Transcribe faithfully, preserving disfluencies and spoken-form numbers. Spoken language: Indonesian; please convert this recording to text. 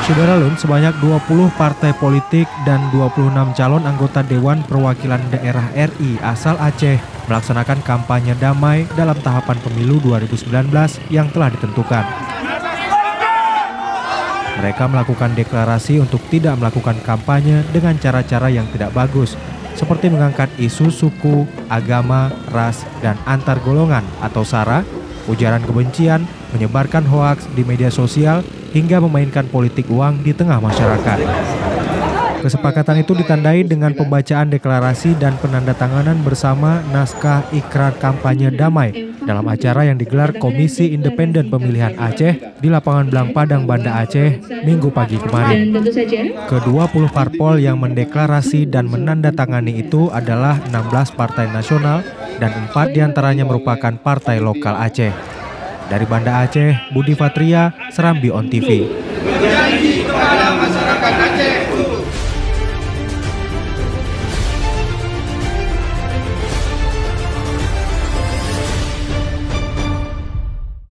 Saudara Lun, sebanyak dua puluh partai politik dan dua puluh enam calon anggota Dewan Perwakilan Daerah R I asal Aceh melaksanakan kampanye damai dalam tahapan pemilu dua ribu sembilan belas yang telah ditentukan. Mereka melakukan deklarasi untuk tidak melakukan kampanye dengan cara-cara yang tidak bagus, seperti mengangkat isu suku, agama, ras, dan antar golongan atau SARA, ujaran kebencian, menyebarkan hoaks di media sosial, hingga memainkan politik uang di tengah masyarakat. Kesepakatan itu ditandai dengan pembacaan deklarasi dan penandatanganan bersama naskah ikrar kampanye damai dalam acara yang digelar Komisi Independen Pemilihan Aceh di lapangan Blang Padang, Banda Aceh, Minggu pagi kemarin. Kedua puluh parpol yang mendeklarasi dan menandatangani itu adalah enam belas partai nasional dan empat diantaranya merupakan partai lokal Aceh. Dari Banda Aceh, Budi Fatria, Serambi On T V. Berjanji kepada masyarakat